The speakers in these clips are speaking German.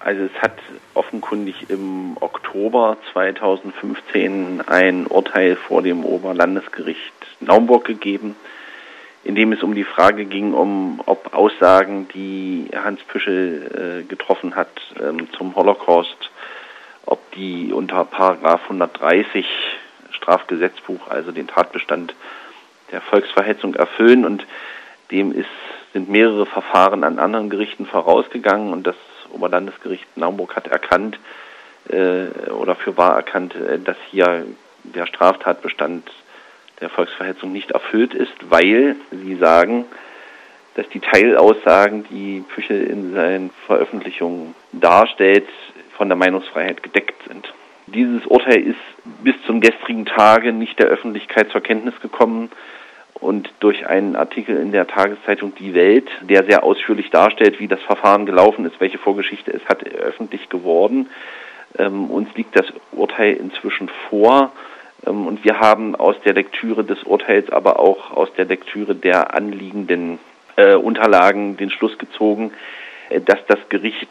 Also es hat offenkundig im Oktober 2015 ein Urteil vor dem Oberlandesgericht Naumburg gegeben, in dem es um die Frage ging, ob Aussagen, die Hans Püschel getroffen hat zum Holocaust, ob die unter Paragraph 130 Strafgesetzbuch, also den Tatbestand der Volksverhetzung, erfüllen. Und dem sind mehrere Verfahren an anderen Gerichten vorausgegangen, und das Oberlandesgericht Naumburg hat erkannt oder für wahr erkannt, dass hier der Straftatbestand der Volksverhetzung nicht erfüllt ist, weil sie sagen, dass die Teilaussagen, die Püschel in seinen Veröffentlichungen darstellt, von der Meinungsfreiheit gedeckt sind. Dieses Urteil ist bis zum gestrigen Tage nicht der Öffentlichkeit zur Kenntnis gekommen, und durch einen Artikel in der Tageszeitung Die Welt, der sehr ausführlich darstellt, wie das Verfahren gelaufen ist, welche Vorgeschichte es hat, öffentlich geworden. Uns liegt das Urteil inzwischen vor, und wir haben aus der Lektüre des Urteils, aber auch aus der Lektüre der anliegenden Unterlagen den Schluss gezogen, dass das Gericht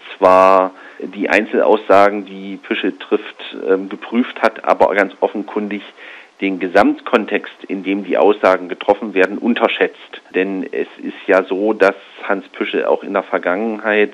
zwar die Einzelaussagen, die Püschel trifft, geprüft hat, aber ganz offenkundig den Gesamtkontext, in dem die Aussagen getroffen werden, unterschätzt. Denn es ist ja so, dass Hans Püschel auch in der Vergangenheit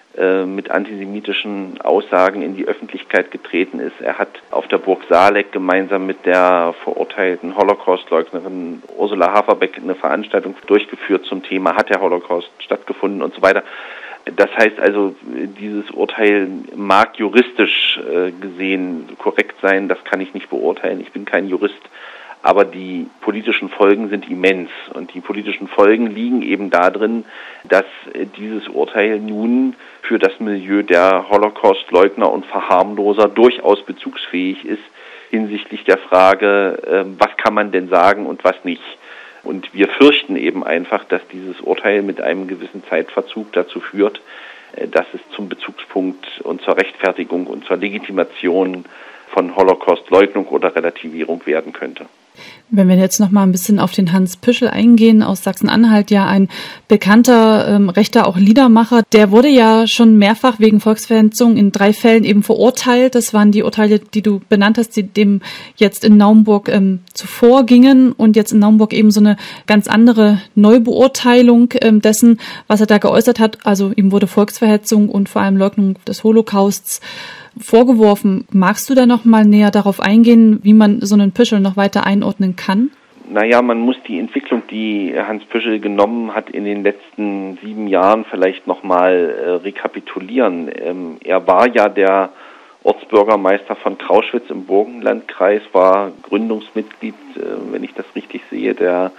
mit antisemitischen Aussagen in die Öffentlichkeit getreten ist. Er hat auf der Burg Saaleck gemeinsam mit der verurteilten Holocaustleugnerin Ursula Haferbeck eine Veranstaltung durchgeführt zum Thema, hat der Holocaust stattgefunden und so weiter. Das heißt also, dieses Urteil mag juristisch gesehen korrekt sein, das kann ich nicht beurteilen, ich bin kein Jurist, aber die politischen Folgen sind immens, und die politischen Folgen liegen eben darin, dass dieses Urteil nun für das Milieu der Holocaustleugner und Verharmloser durchaus bezugsfähig ist hinsichtlich der Frage, was kann man denn sagen und was nicht. Und wir fürchten eben einfach, dass dieses Urteil mit einem gewissen Zeitverzug dazu führt, dass es zum Bezugspunkt und zur Rechtfertigung und zur Legitimation von Holocaustleugnung oder Relativierung werden könnte. Wenn wir jetzt noch mal ein bisschen auf den Hans Püschel eingehen, aus Sachsen-Anhalt, ja ein bekannter rechter auch Liedermacher, der wurde ja schon mehrfach wegen Volksverhetzung in 3 Fällen eben verurteilt. Das waren die Urteile, die du benannt hast, die dem jetzt in Naumburg zuvor gingen, und jetzt in Naumburg eben so eine ganz andere Neubeurteilung dessen, was er da geäußert hat. Also ihm wurde Volksverhetzung und vor allem Leugnung des Holocausts vorgeworfen. Magst du da noch mal näher darauf eingehen, wie man so einen Püschel noch weiter einordnen kann? Naja, man muss die Entwicklung, die Hans Püschel genommen hat in den letzten 7 Jahren, vielleicht noch mal rekapitulieren. Er war ja der Ortsbürgermeister von Krauschwitz im Burgenlandkreis, war Gründungsmitglied, wenn ich das richtig sehe, der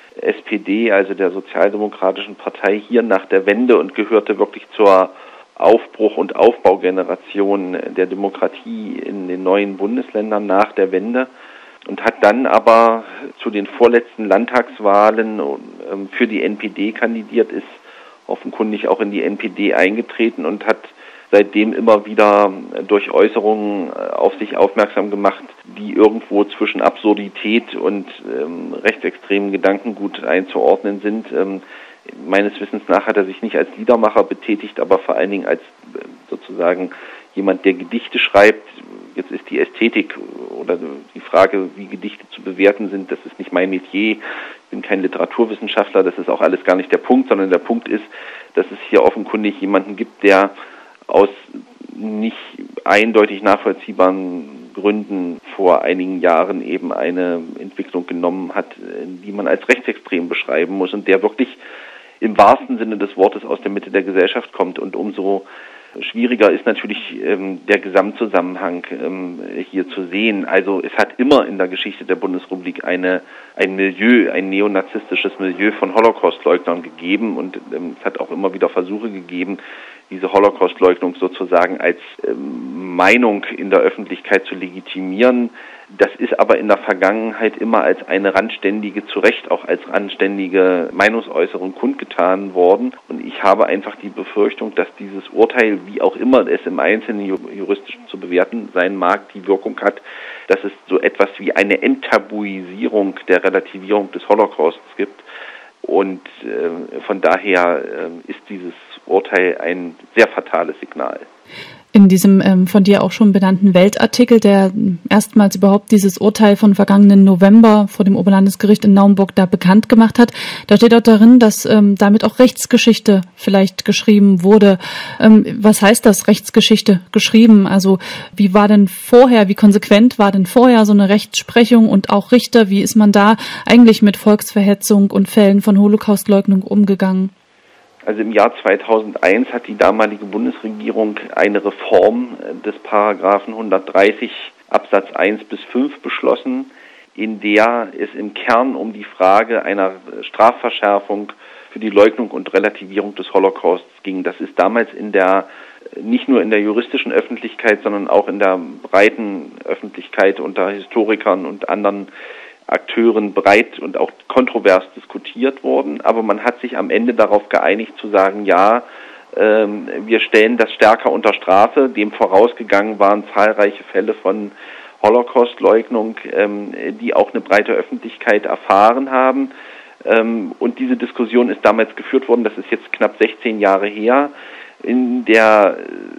SPD, also der Sozialdemokratischen Partei, hier nach der Wende, und gehörte wirklich zur Aufbruch- und Aufbaugeneration der Demokratie in den neuen Bundesländern nach der Wende, und hat dann aber zu den vorletzten Landtagswahlen für die NPD kandidiert, ist offenkundig auch in die NPD eingetreten und hat seitdem immer wieder durch Äußerungen auf sich aufmerksam gemacht, die irgendwo zwischen Absurdität und rechtsextremen Gedankengut einzuordnen sind. Meines Wissens nach hat er sich nicht als Liedermacher betätigt, aber vor allen Dingen als sozusagen jemand, der Gedichte schreibt. Jetzt ist die Ästhetik oder die Frage, wie Gedichte zu bewerten sind, das ist nicht mein Metier. Ich bin kein Literaturwissenschaftler, das ist auch alles gar nicht der Punkt, sondern der Punkt ist, dass es hier offenkundig jemanden gibt, der aus nicht eindeutig nachvollziehbaren Gründen vor einigen Jahren eben eine Entwicklung genommen hat, die man als rechtsextrem beschreiben muss, und der wirklich im wahrsten Sinne des Wortes aus der Mitte der Gesellschaft kommt. Und umso schwieriger ist natürlich der Gesamtzusammenhang hier zu sehen. Also es hat immer in der Geschichte der Bundesrepublik ein Milieu, ein neonazistisches Milieu von Holocaustleugnern gegeben, und es hat auch immer wieder Versuche gegeben, diese Holocaustleugnung sozusagen als Meinung in der Öffentlichkeit zu legitimieren. Das ist aber in der Vergangenheit immer als eine randständige, zu Recht auch als randständige Meinungsäußerung kundgetan worden. Und ich habe einfach die Befürchtung, dass dieses Urteil, wie auch immer es im Einzelnen juristisch zu bewerten sein mag, die Wirkung hat, dass es so etwas wie eine Enttabuisierung der Relativierung des Holocausts gibt. Und von daher ist dieses Urteil ein sehr fatales Signal. In diesem von dir auch schon benannten Weltartikel, der erstmals überhaupt dieses Urteil von vergangenen November vor dem Oberlandesgericht in Naumburg da bekannt gemacht hat, da steht auch darin, dass damit auch Rechtsgeschichte vielleicht geschrieben wurde. Was heißt das, Rechtsgeschichte geschrieben? Also wie konsequent war denn vorher so eine Rechtsprechung und auch Richter? Wie ist man da eigentlich mit Volksverhetzung und Fällen von Holocaustleugnung umgegangen? Also im Jahr 2001 hat die damalige Bundesregierung eine Reform des Paragraphen 130 Absatz 1 bis 5 beschlossen, in der es im Kern um die Frage einer Strafverschärfung für die Leugnung und Relativierung des Holocausts ging. Das ist damals nicht nur in der juristischen Öffentlichkeit, sondern auch in der breiten Öffentlichkeit unter Historikern und anderen Akteuren breit und auch kontrovers diskutiert worden, aber man hat sich am Ende darauf geeinigt zu sagen, ja, wir stellen das stärker unter Strafe. Dem vorausgegangen waren zahlreiche Fälle von Holocaustleugnung, die auch eine breite Öffentlichkeit erfahren haben. Und diese Diskussion ist damals geführt worden, das ist jetzt knapp 16 Jahre her, in der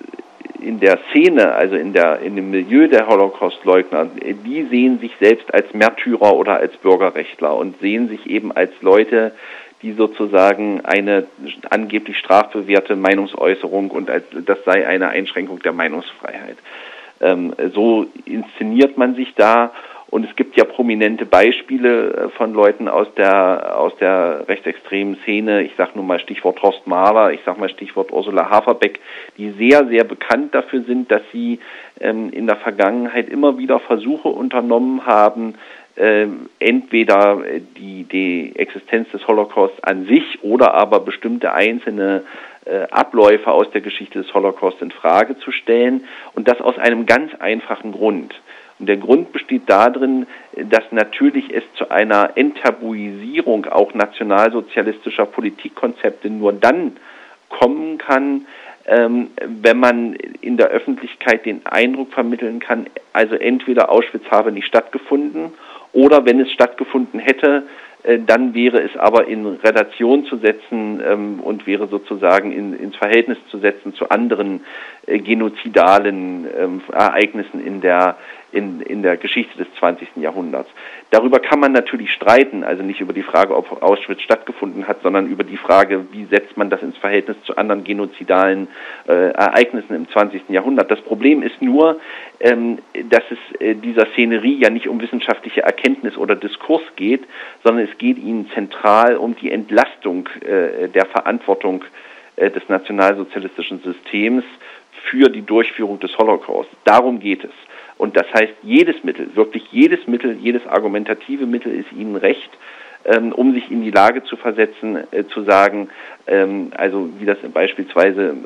Szene, also in dem Milieu der Holocaustleugner, die sehen sich selbst als Märtyrer oder als Bürgerrechtler und sehen sich eben als Leute, die sozusagen eine angeblich strafbewährte Meinungsäußerung und das sei eine Einschränkung der Meinungsfreiheit. So inszeniert man sich da. Und es gibt ja prominente Beispiele von Leuten aus der rechtsextremen Szene. Ich sage nur mal Stichwort Horst Mahler, ich sage mal Stichwort Ursula Haferbeck, die sehr, sehr bekannt dafür sind, dass sie in der Vergangenheit immer wieder Versuche unternommen haben, entweder die Existenz des Holocaust an sich oder aber bestimmte einzelne Abläufe aus der Geschichte des Holocaust in Frage zu stellen. Und das aus einem ganz einfachen Grund. Und der Grund besteht darin, dass natürlich es zu einer Enttabuisierung auch nationalsozialistischer Politikkonzepte nur dann kommen kann, wenn man in der Öffentlichkeit den Eindruck vermitteln kann, also entweder Auschwitz habe nicht stattgefunden oder wenn es stattgefunden hätte, dann wäre es aber in Relation zu setzen und wäre sozusagen ins Verhältnis zu setzen zu anderen genozidalen Ereignissen in der Geschichte des 20. Jahrhunderts. Darüber kann man natürlich streiten, also nicht über die Frage, ob Auschwitz stattgefunden hat, sondern über die Frage, wie setzt man das ins Verhältnis zu anderen genozidalen Ereignissen im 20. Jahrhundert. Das Problem ist nur, dass es dieser Szenerie ja nicht um wissenschaftliche Erkenntnis oder Diskurs geht, sondern es geht ihnen zentral um die Entlastung der Verantwortung des nationalsozialistischen Systems für die Durchführung des Holocaust. Darum geht es. Und das heißt, jedes Mittel, jedes argumentative Mittel ist ihnen recht, um sich in die Lage zu versetzen, zu sagen, also wie das beispielsweise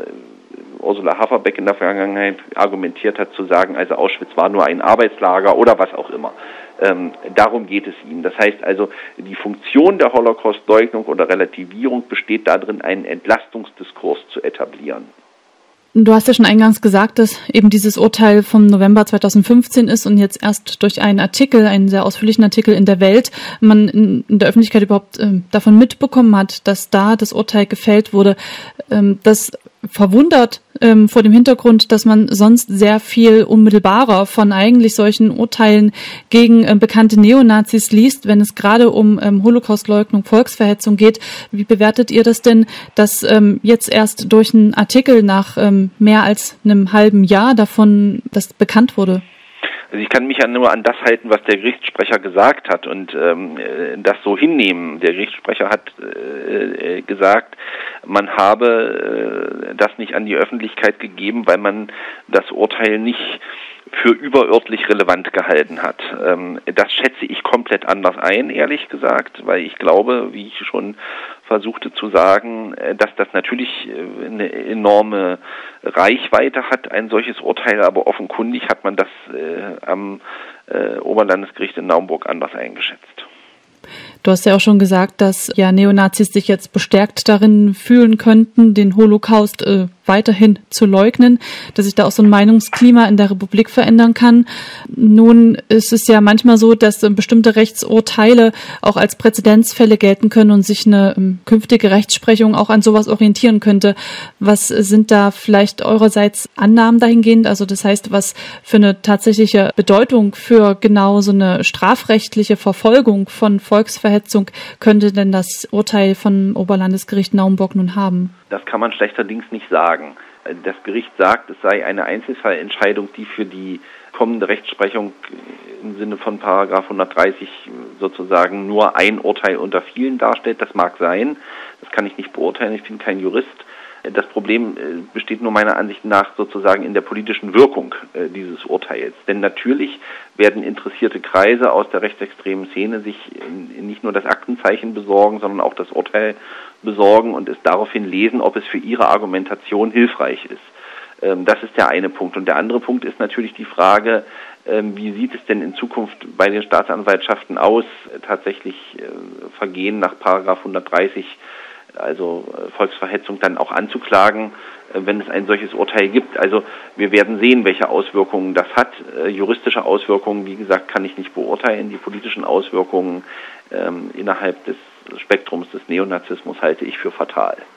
Ursula Haferbeck in der Vergangenheit argumentiert hat, zu sagen, also Auschwitz war nur ein Arbeitslager oder was auch immer. Darum geht es ihnen. Das heißt also, die Funktion der Holocaustleugnung oder Relativierung besteht darin, einen Entlastungsdiskurs zu etablieren. Du hast ja schon eingangs gesagt, dass eben dieses Urteil vom November 2015 ist und jetzt erst durch einen sehr ausführlichen Artikel in der Welt, man in der Öffentlichkeit überhaupt davon mitbekommen hat, dass da das Urteil gefällt wurde. Das verwundert vor dem Hintergrund, dass man sonst sehr viel unmittelbarer von eigentlich solchen Urteilen gegen bekannte Neonazis liest, wenn es gerade um Holocaustleugnung, Volksverhetzung geht. Wie bewertet ihr das denn, dass jetzt erst durch einen Artikel nach mehr als einem halben Jahr davon das bekannt wurde? Also ich kann mich ja nur an das halten, was der Gerichtssprecher gesagt hat und das so hinnehmen. Der Gerichtssprecher hat gesagt, man habe das nicht an die Öffentlichkeit gegeben, weil man das Urteil nicht für überörtlich relevant gehalten hat. Das schätze ich komplett anders ein, ehrlich gesagt, weil ich glaube, wie ich schon versuchte zu sagen, dass das natürlich eine enorme Reichweite hat, ein solches Urteil, aber offenkundig hat man das am Oberlandesgericht in Naumburg anders eingeschätzt. Du hast ja auch schon gesagt, dass ja Neonazis sich jetzt bestärkt darin fühlen könnten, den Holocaust weiterhin zu leugnen, dass sich da auch so ein Meinungsklima in der Republik verändern kann. Nun ist es ja manchmal so, dass bestimmte Rechtsurteile auch als Präzedenzfälle gelten können und sich eine künftige Rechtsprechung auch an sowas orientieren könnte. Was sind da vielleicht eurerseits Annahmen dahingehend? Also das heißt, was für eine tatsächliche Bedeutung für genau so eine strafrechtliche Verfolgung von Volksverhetzung könnte denn das Urteil vom Oberlandesgericht Naumburg nun haben? Das kann man schlechterdings nicht sagen. Das Gericht sagt, es sei eine Einzelfallentscheidung, die für die kommende Rechtsprechung im Sinne von Paragraph 130 sozusagen nur ein Urteil unter vielen darstellt. Das mag sein, das kann ich nicht beurteilen, ich bin kein Jurist. Das Problem besteht nur meiner Ansicht nach sozusagen in der politischen Wirkung dieses Urteils. Denn natürlich werden interessierte Kreise aus der rechtsextremen Szene sich nicht nur das Aktenzeichen besorgen, sondern auch das Urteil besorgen und es daraufhin lesen, ob es für ihre Argumentation hilfreich ist. Das ist der eine Punkt. Und der andere Punkt ist natürlich die Frage, wie sieht es denn in Zukunft bei den Staatsanwaltschaften aus, tatsächlich Vergehen nach Paragraph 130, also Volksverhetzung, dann auch anzuklagen, wenn es ein solches Urteil gibt. Also wir werden sehen, welche Auswirkungen das hat. Juristische Auswirkungen, wie gesagt, kann ich nicht beurteilen. Die politischen Auswirkungen innerhalb des Spektrums des Neonazismus halte ich für fatal.